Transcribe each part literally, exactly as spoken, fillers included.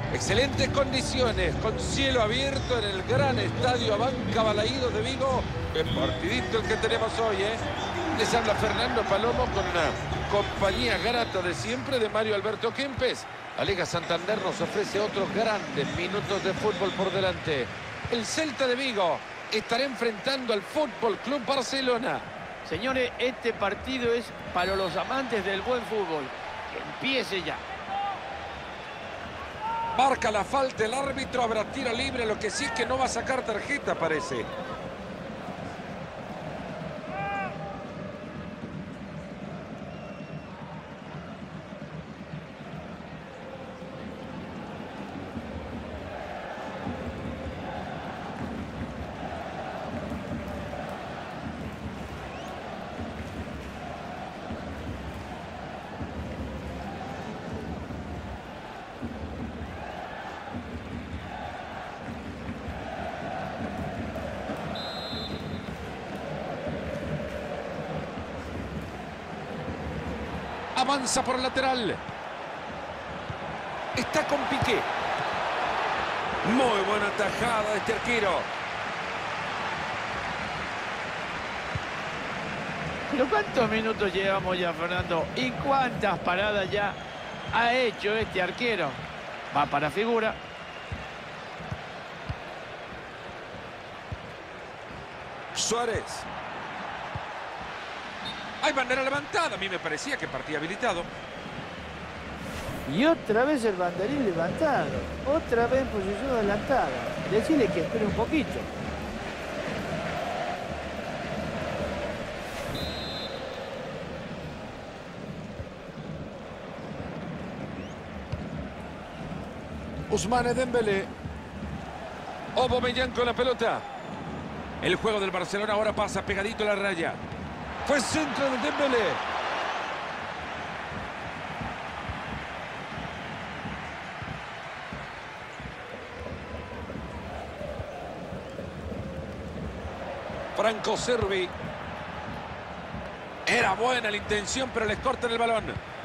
Excelentes condiciones, con cielo abierto en el gran estadio Abanca Balaídos de Vigo. Qué partidito el que tenemos hoy, ¿eh? Les habla Fernando Palomo con una compañía grata de siempre de Mario Alberto Kempes. La Liga Santander nos ofrece otros grandes minutos de fútbol por delante. El Celta de Vigo estará enfrentando al Fútbol Club Barcelona. Señores, este partido es para los amantes del buen fútbol. Que empiece ya. Marca la falta el árbitro, habrá tiro libre, lo que sí es que no va a sacar tarjeta, parece. Avanza por el lateral. Está con Piqué. Muy buena tajada de este arquero. ¿Pero cuántos minutos llevamos ya, Fernando? ¿Y cuántas paradas ya ha hecho este arquero? Va para figura. Suárez. Hay bandera levantada. A mí me parecía que partía habilitado. Y otra vez el banderín levantado. Otra vez en posición adelantada. Decirle que espere un poquito. Ousmane Dembélé. Aubameyang con la pelota. El juego del Barcelona ahora pasa pegadito a la raya. Fue centro de Dembélé. Franco Cervi. Era buena la intención, pero les cortan el balón.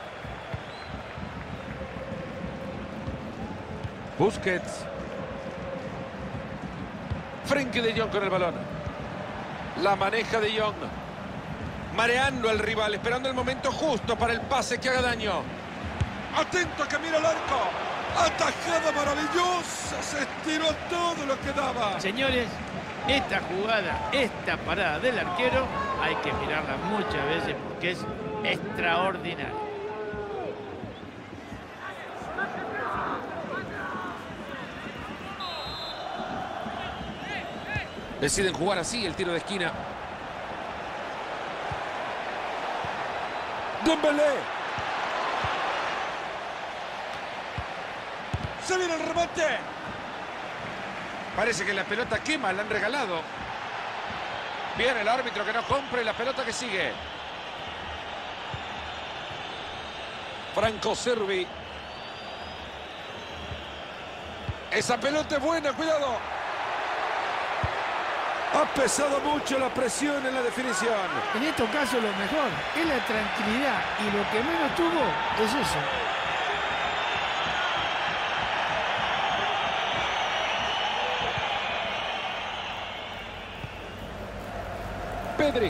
Busquets. Frenkie de Jong con el balón. La maneja de Jong. Mareando al rival, esperando el momento justo para el pase que haga daño. Atento que mira el arco. Atajada maravillosa. Se estiró todo lo que daba. Señores, esta jugada, esta parada del arquero, hay que mirarla muchas veces porque es extraordinaria. Deciden jugar así el tiro de esquina. Dembélé. Se viene el remate. Parece que la pelota quema, la han regalado. Viene el árbitro que no compre la pelota que sigue. Franco Cervi. Esa pelota es buena, cuidado. Ha pesado mucho la presión en la definición. En estos casos lo mejor es la tranquilidad y lo que menos tuvo es eso. Pedri.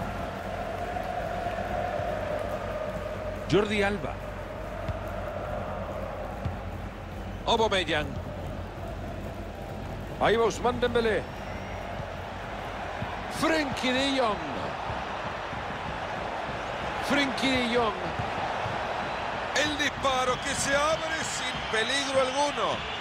Jordi Alba. Aubameyang. Ahí va Ousmane Dembélé. Frenkie de Jong. Frenkie de Jong. El disparo que se abre sin peligro alguno.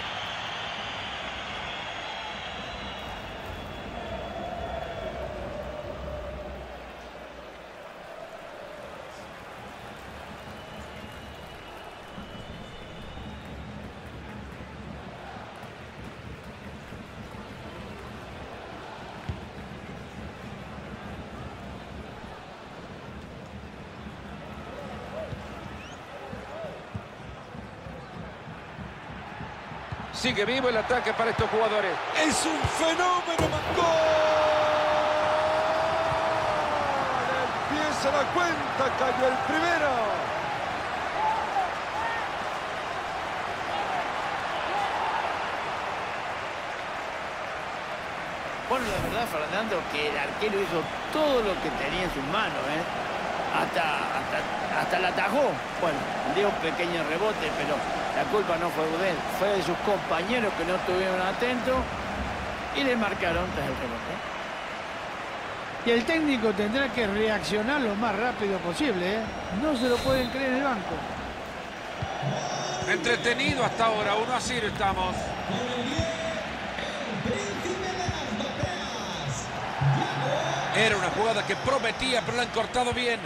Sigue vivo el ataque para estos jugadores. ¡Es un fenómeno! ¡Gol! Empieza la cuenta, cayó el primero. bueno, la verdad, Fernando, que el arquero hizo todo lo que tenía en sus manos, ¿eh? Hasta, hasta, hasta la atajó. Bueno, dio un pequeño rebote, pero la culpa no fue de él. Fue de sus compañeros que no estuvieron atentos y le marcaron tras el rebote. Y el técnico tendrá que reaccionar lo más rápido posible, ¿eh? No se lo pueden creer en el banco. Entretenido hasta ahora, uno a cero estamos. Era una jugada que prometía, pero la han cortado bien.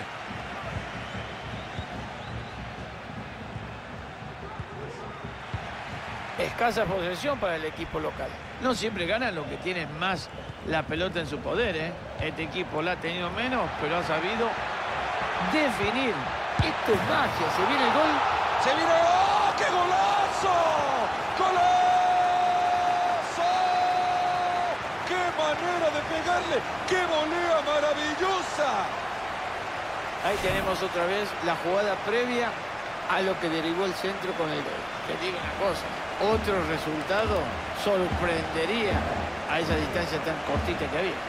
Escasa posesión para el equipo local. No siempre ganan los que tienen más la pelota en su poder, ¿eh? Este equipo la ha tenido menos, pero ha sabido definir. Esto es magia. Se viene el gol. ¡Se viene! ¡Oh, qué golazo! ¡Golazo! ¡Qué manera de pegarle! ¡Qué volea maravillosa! Ahí tenemos otra vez la jugada previa a lo que derivó el centro con el gol. Te digo una cosa, otro resultado sorprendería a esa distancia tan cortita que había.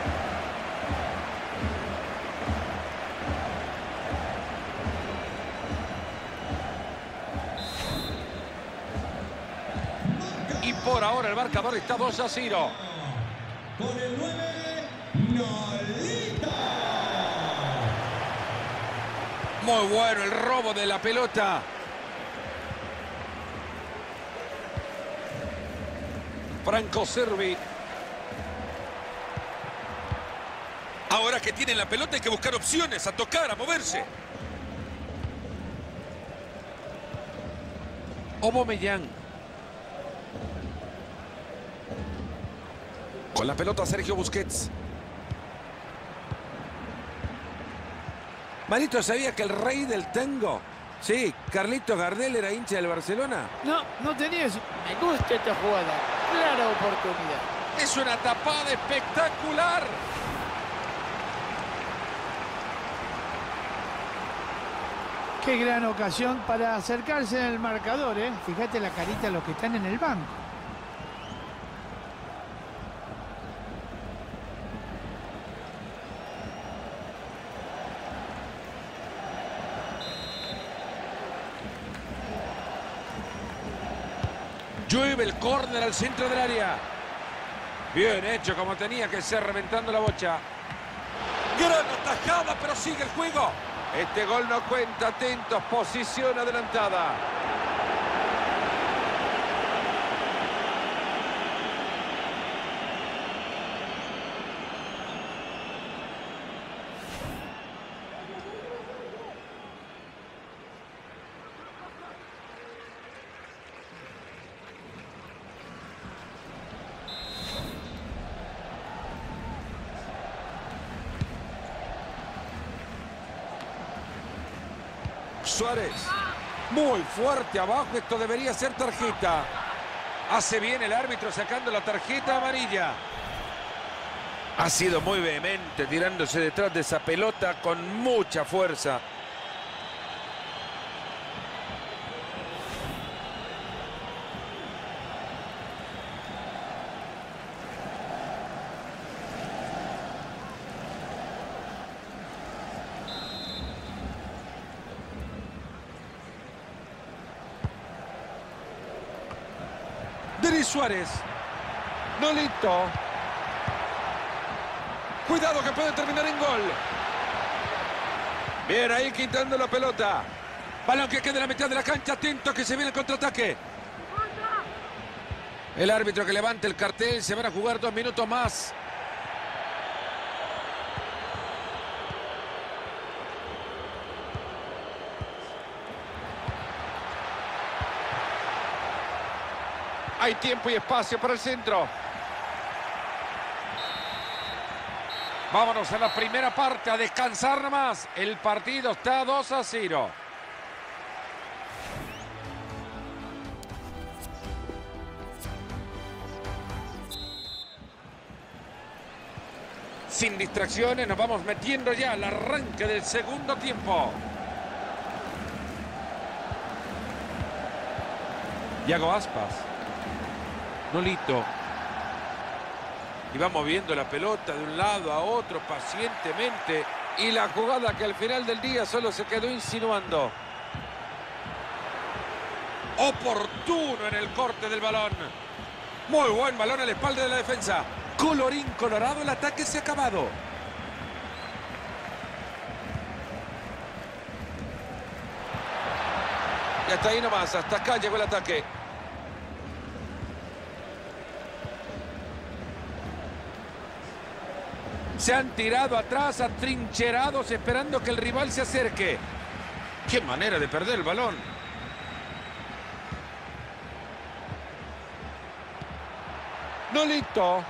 Y por ahora el marcador está dos a cero. Con el nueve, Nolito. Muy bueno el robo de la pelota. Franco Cervi. Ahora que tienen la pelota hay que buscar opciones, a tocar, a moverse. Aubameyang. Con la pelota Sergio Busquets. Manito, ¿sabía que el rey del tango? Sí, Carlitos Gardel era hincha del Barcelona. No, no tenía eso. Me gusta esta jugada. Clara oportunidad. Es una tapada espectacular. Qué gran ocasión para acercarse en el marcador, ¿eh? Fíjate la carita de los que están en el banco. Llueve el córner al centro del área. Bien hecho, como tenía que ser, reventando la bocha. Gran atajada, pero sigue el juego. Este gol no cuenta, atentos, posición adelantada. Suárez, muy fuerte abajo, esto debería ser tarjeta. Hace bien el árbitro sacando la tarjeta amarilla. Ha sido muy vehemente tirándose detrás de esa pelota con mucha fuerza. Denis Suárez. Nolito. Cuidado que puede terminar en gol. Bien, ahí quitando la pelota. Balón que queda en la mitad de la cancha. Atento que se viene el contraataque. El árbitro que levanta el cartel. Se van a jugar dos minutos más. Hay tiempo y espacio para el centro. Vámonos a la primera parte, a descansar nomás. El partido está dos a cero. Sin distracciones, nos vamos metiendo ya al arranque del segundo tiempo. Yago Aspas. Nolito. Y va moviendo la pelota de un lado a otro pacientemente. Y la jugada que al final del día solo se quedó insinuando. Oportuno en el corte del balón. Muy buen balón a la espalda de la defensa. Colorín colorado, el ataque se ha acabado. Y hasta ahí nomás, hasta acá llegó el ataque. Se han tirado atrás, atrincherados, esperando que el rival se acerque. ¡Qué manera de perder el balón! Nolito.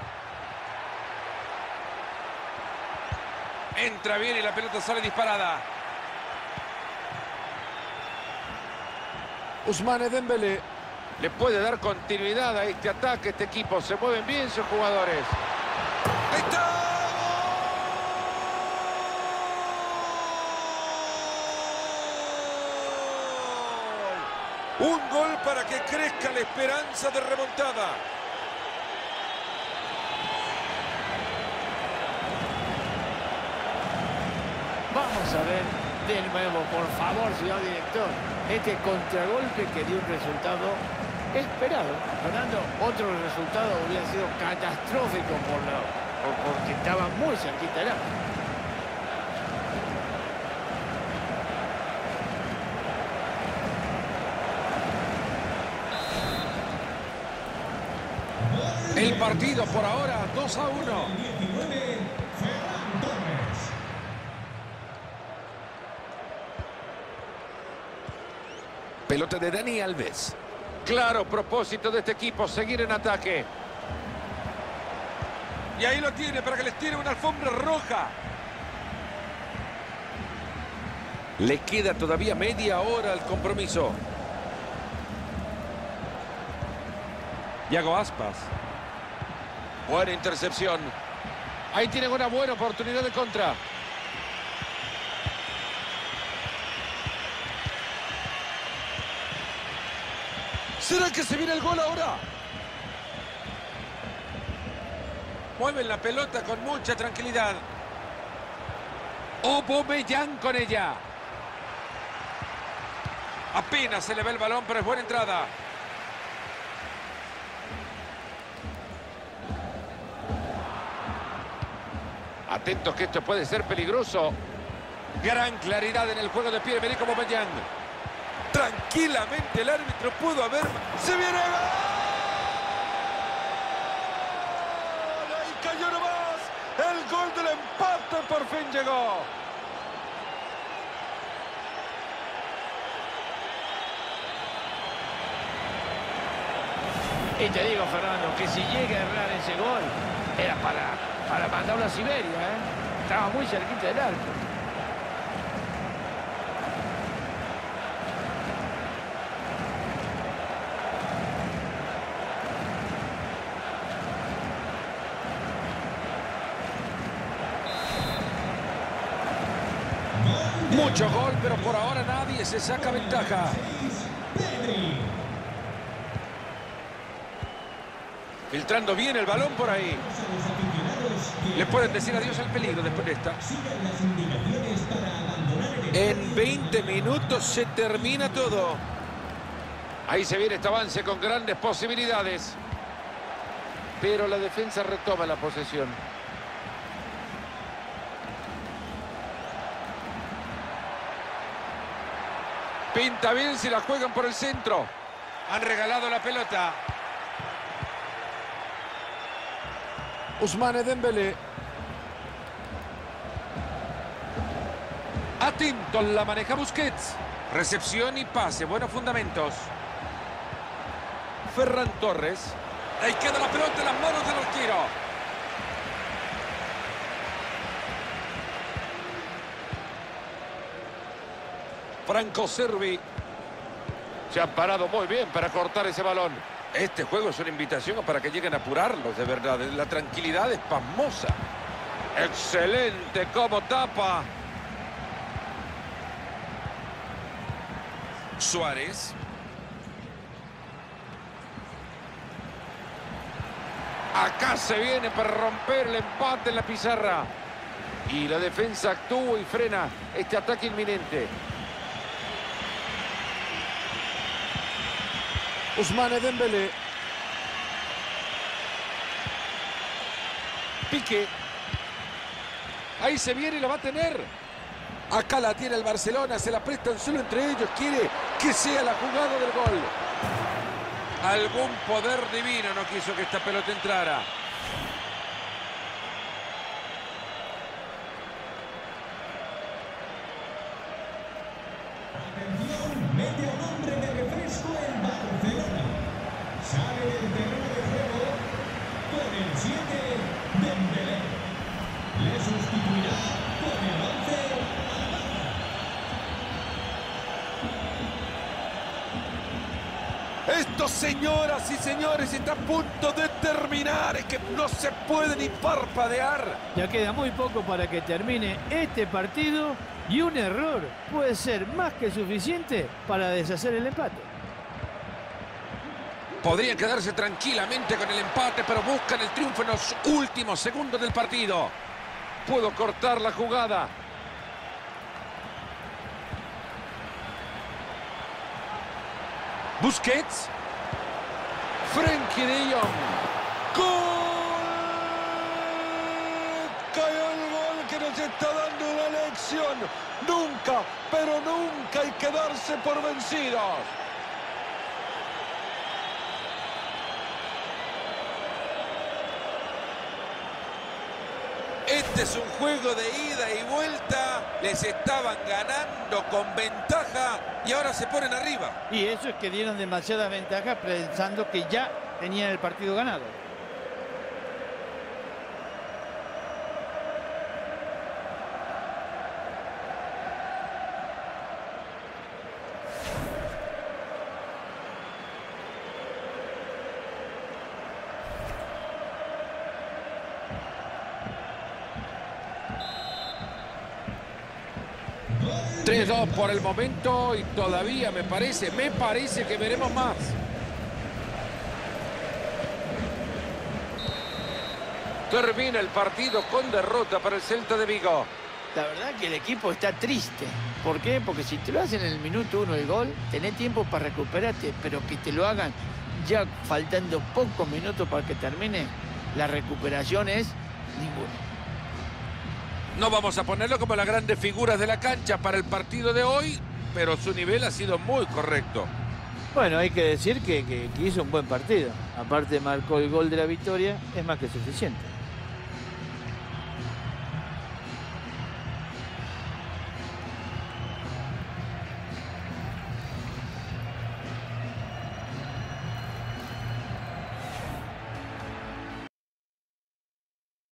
Entra bien y la pelota sale disparada. Ousmane Dembélé le puede dar continuidad a este ataque, este equipo. Se mueven bien sus jugadores. ¡Ahí está! Un gol para que crezca la esperanza de remontada. Vamos a ver de nuevo, por favor, señor director, este contragolpe que dio un resultado esperado. Fernando, otro resultado hubiera sido catastrófico por lo, por, porque estaba muy cerquita del arco. El partido por ahora dos a uno. diecinueve, Ferran Torres. Pelota de Dani Alves. Claro propósito de este equipo, seguir en ataque. Y ahí lo tiene para que les tire una alfombra roja. Le queda todavía media hora al compromiso. Yago Aspas. Buena intercepción. Ahí tienen una buena oportunidad de contra. ¿Será que se viene el gol ahora? Mueven la pelota con mucha tranquilidad. Aubameyang con ella. Apenas se le ve el balón, pero es buena entrada. Atentos que esto puede ser peligroso. Gran claridad en el juego de Pierre-Emerick Aubameyang. Tranquilamente el árbitro pudo haber... ¡Se viene gol! ¡Ahí cayó nomás! El gol del empate por fin llegó. Y te digo, Fernando, que si llega a errar ese gol, era para, para mandarlo a Siberia, ¿eh? Estaba muy cerquita del arco. Mucho gol, pero por ahora nadie se saca ventaja. Pedri. Filtrando bien el balón por ahí. Los aficionados que Le pueden decir adiós al peligro después de esta. sigan las indicaciones para abandonar el En veinte minutos se termina todo. Ahí se viene este avance con grandes posibilidades. Pero la defensa retoma la posesión. Pinta bien si la juegan por el centro. Han regalado la pelota. Ousmane Dembélé. Atento, la maneja Busquets. Recepción y pase, buenos fundamentos. Ferran Torres. Ahí queda la pelota en las manos del arquero. Franco Cervi. Se han parado muy bien para cortar ese balón. Este juego es una invitación para que lleguen a apurarlos, de verdad. La tranquilidad es pasmosa. Excelente como tapa. Suárez. Acá se viene para romper el empate en la pizarra. Y la defensa actúa y frena este ataque inminente. Ousmane Dembélé. Piqué. Ahí se viene y la va a tener. Acá la tiene el Barcelona, se la prestan solo entre ellos. Quiere que sea la jugada del gol. Algún poder divino no quiso que esta pelota entrara. Atención, mete un hombre de refresco el Barcelona. Sale del terreno de juego con el siete, Dembélé. Le sustituirá con el once, Esto, señoras y señores, está a punto de terminar. Es que no se puede ni parpadear. Ya queda muy poco para que termine este partido y un error puede ser más que suficiente para deshacer el empate. Podrían quedarse tranquilamente con el empate, pero buscan el triunfo en los últimos segundos del partido. Puedo cortar la jugada. Busquets. Frenkie de Jong. ¡Gol! Cayó el gol que nos está dando una lección. Nunca, pero nunca hay que darse por vencidos. Este es un juego de ida y vuelta. Les estaban ganando con ventaja y ahora se ponen arriba. Y eso es que dieron demasiada ventaja pensando que ya tenían el partido ganado. tres dos por el momento y todavía me parece, me parece que veremos más. Termina el partido con derrota para el Celta de Vigo. La verdad que el equipo está triste. ¿Por qué? Porque si te lo hacen en el minuto uno el gol, tenés tiempo para recuperarte, pero que te lo hagan ya faltando pocos minutos para que termine, la recuperación es ninguna. No vamos a ponerlo como las grandes figuras de la cancha para el partido de hoy, pero su nivel ha sido muy correcto. Bueno, hay que decir que, que, que hizo un buen partido. Aparte marcó el gol de la victoria, es más que suficiente.